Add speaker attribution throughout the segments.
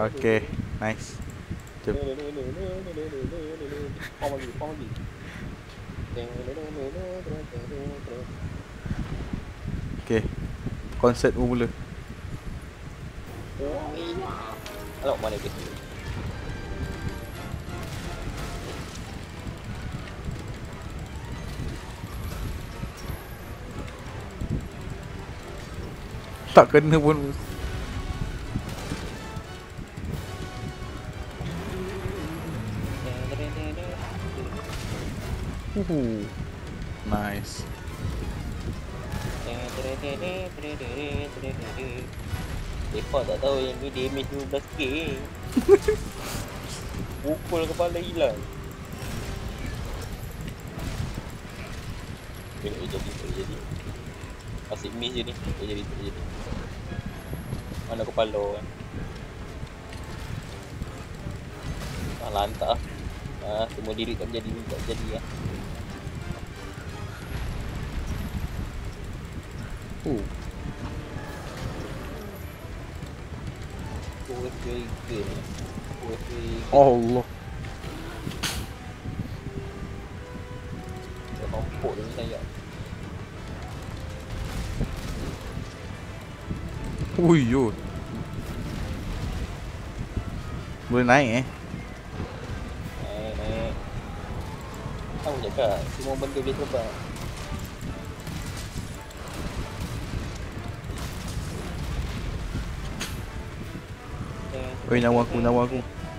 Speaker 1: Okay, nice. Jom.
Speaker 2: Form lagi.
Speaker 1: Okay. Konsert pun mula.
Speaker 2: Alamak, mana dia?
Speaker 1: Tak kena pun. Nice.
Speaker 2: Lepas tak tahu yang ni damage 15k. Pukul kepala hilang. Tak jadi. Asyik miss je ni. Tak jadi. Mana kepala kan. Lantak. Semua diri tak jadi lah.
Speaker 1: Allah.
Speaker 2: Tak nampak dia saya.
Speaker 1: Ui yo. Boleh naik
Speaker 2: Naik. Tahu cakap semua benda boleh terbang.
Speaker 1: Oi, nyawa aku.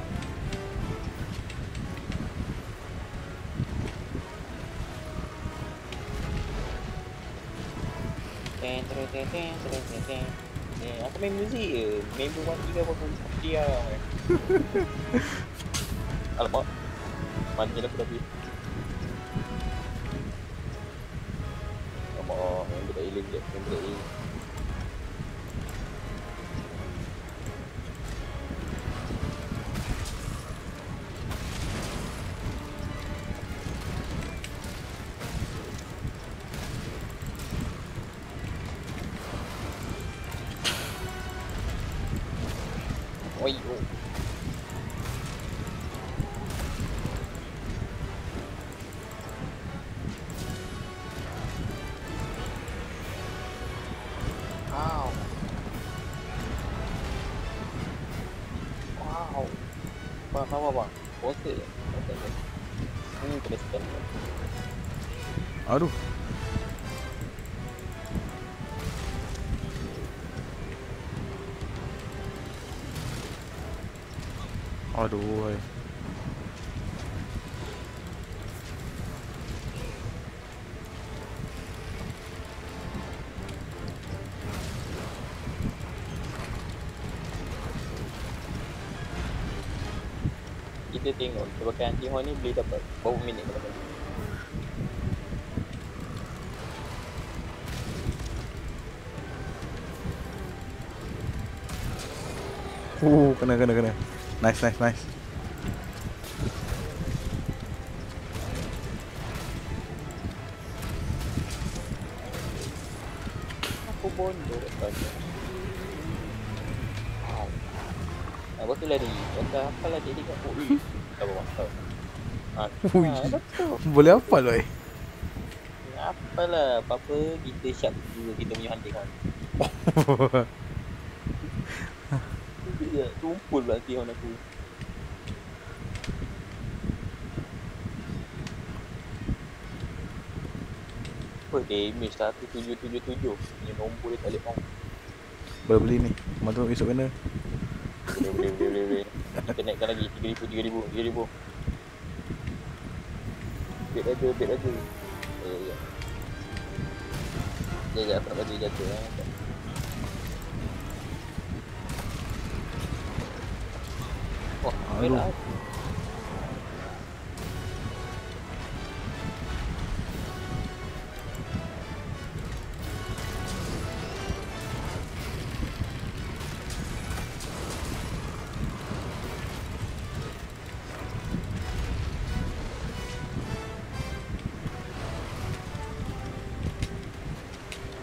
Speaker 2: Aku main muzik je. Main buat 3 apa dia. Alamak. Manja aku tapi. Alamak, yang tak hilang je. Oi. Wow. Apa? Botol je. Kena stun.
Speaker 1: Aduh. Aduh.
Speaker 2: Kita tengok sebagai anti-horn ni boleh dapat berapa minit kalau boleh.
Speaker 1: Kena. Nice.
Speaker 2: Aku bodoh tanya. Wow. Lepas tu lari. Lepas apa lah dia dekat UI. Tak apa. Betul.
Speaker 1: Boleh apa lah
Speaker 2: Apalah, apa-apa kita sharp dulu kita punya hunting horn. Tumpul pula hunting horn aku. Apa damage 1777 punya nombor dia tak boleh on.
Speaker 1: Boleh beli ni. Mata esok kena.
Speaker 2: Boleh. Kita naikkan lagi 3000. Bet aja. Ya. Aku nak bagi jatuh lah. Wah, merah.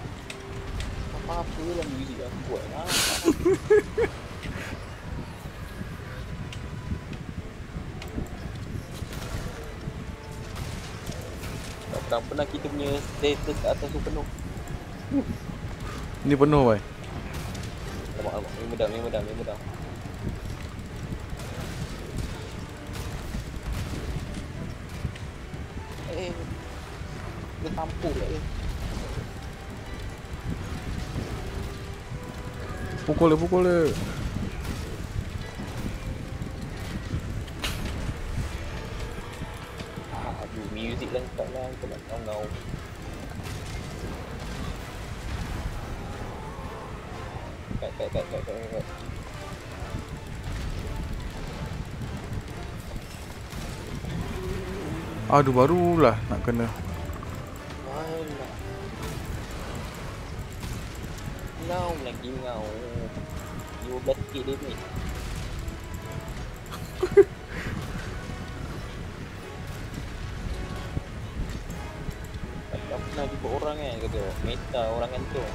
Speaker 2: Apa lah muzik aku buat lah. Tak pernah kita punya status kat atas tu penuh.
Speaker 1: Ni penuh boy.
Speaker 2: Alamak, memang dah. Dia tampuk lah dia.
Speaker 1: Pukul dia.
Speaker 2: Aduh, music lah tak lah. Kita nak ngau-ngau. Kat.
Speaker 1: Aduh, barulah nak kena.
Speaker 2: Alah. Ngau lagi ngau. 15k dia ni. Tak pernah jumpa orang kan kata. Meta orang kan tu.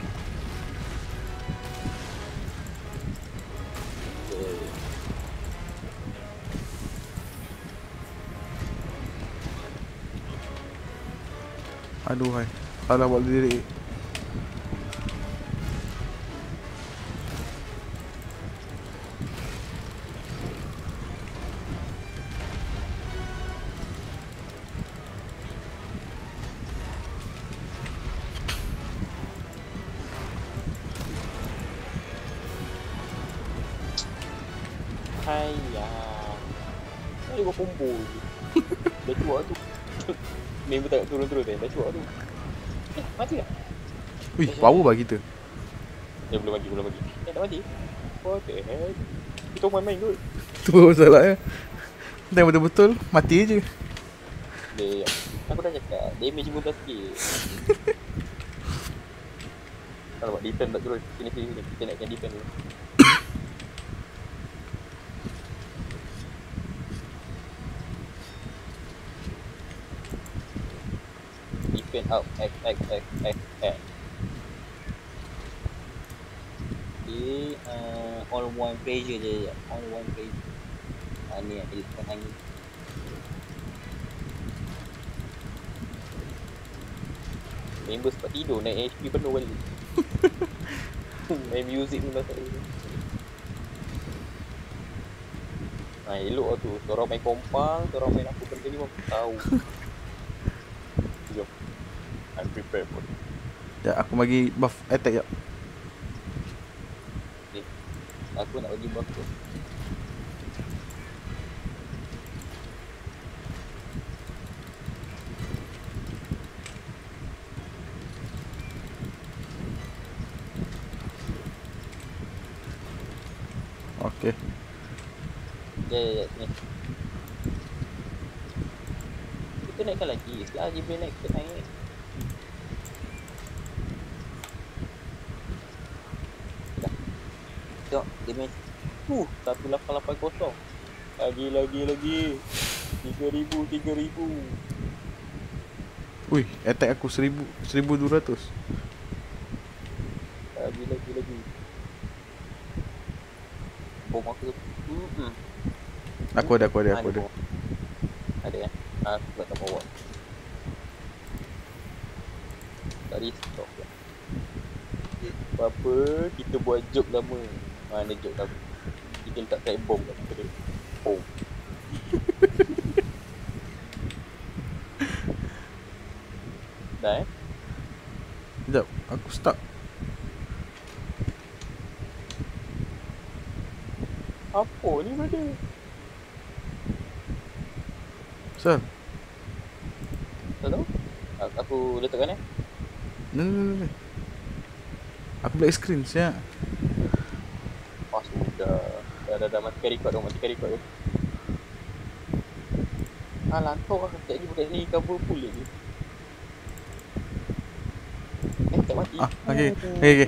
Speaker 1: Aduh hai. Salah buat diri.
Speaker 2: Hayya. Ni gua combo je. Dah cuak tu. Member tak turun-turun dah cuak tu. Mati tak?
Speaker 1: Wih, power bah kita.
Speaker 2: Belum mati. Tak mati. What the hell? Kita main kot.
Speaker 1: Tu masalahnya. Dia betul-betul mati je.
Speaker 2: Dia, aku dah cakap, damage 15k. Kalau buat defend tak turun. Sini. Kita naikkan defend dulu. Defend up. X. Okay, all one pressure je. All one pressure. Ni yang editkan angin. Member sempat tidur, naik HP penuh balik. Main music pun dah tak boleh. Elok lah tu. Seorang main kompang, seorang main aku benda ni pun tahu. Jom. I'm prepared for it.
Speaker 1: Ya, aku bagi buff attack jap.
Speaker 2: Okay. Aku nak bagi buff tu.
Speaker 1: Okey.
Speaker 2: Ya, sini. Kita naikkan lagi. Selagi boleh naik, kita naik. Dah. Tengok, damage. 1880. Lagi. 3000.
Speaker 1: Wih, attack aku 1200.
Speaker 2: Lagi. Bom aku tu.
Speaker 1: Aku ada.
Speaker 2: Ada ya? Aku tak bawa. Tadi stop lah. Apa-apa, kita buat joke lama. Mana joke lama? Kita letak time bomb kat kita. Bom. Dah
Speaker 1: Sekejap, aku stuck.
Speaker 2: Apa ni brother?
Speaker 1: Sir.
Speaker 2: Tak tahu? Aku letakkan
Speaker 1: Ni. Aku black screen siap.
Speaker 2: Sudah. Dah matikan record tu. Lantok lah. Sekejap lagi budak ni cover full lagi. Tak mati.
Speaker 1: Okay.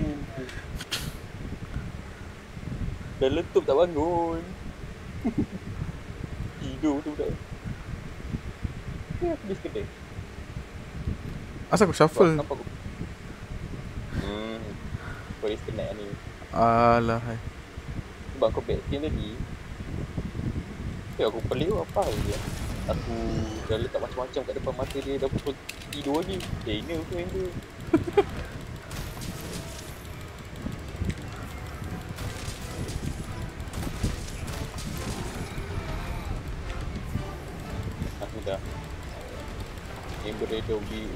Speaker 2: Dah letup tak bangun. Tidur tu budak. Habis kedai.
Speaker 1: Asal aku shuffle?
Speaker 2: Apa aku? Kau disconnect ni.
Speaker 1: Alah hai.
Speaker 2: Sebab kau back skin tadi. Aku pelik apa je. Aku dah letak macam-macam kat depan mata dia, dah pukul tidur lagi. China tu yang tu. Aku dah yang beredar view.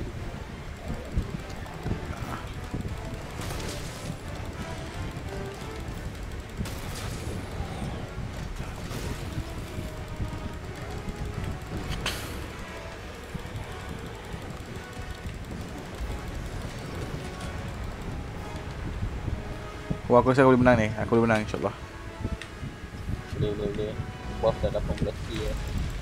Speaker 1: Wah, aku rasa aku boleh menang ni. Aku boleh menang insyaAllah.
Speaker 2: Boleh. Buff dah 18k lah.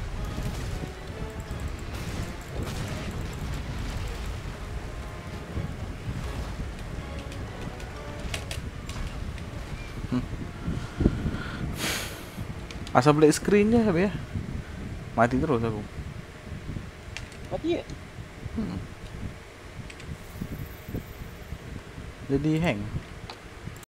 Speaker 1: Asal black screen je habis ya. Mati terus aku.
Speaker 2: Mati ke?
Speaker 1: Jadi hang.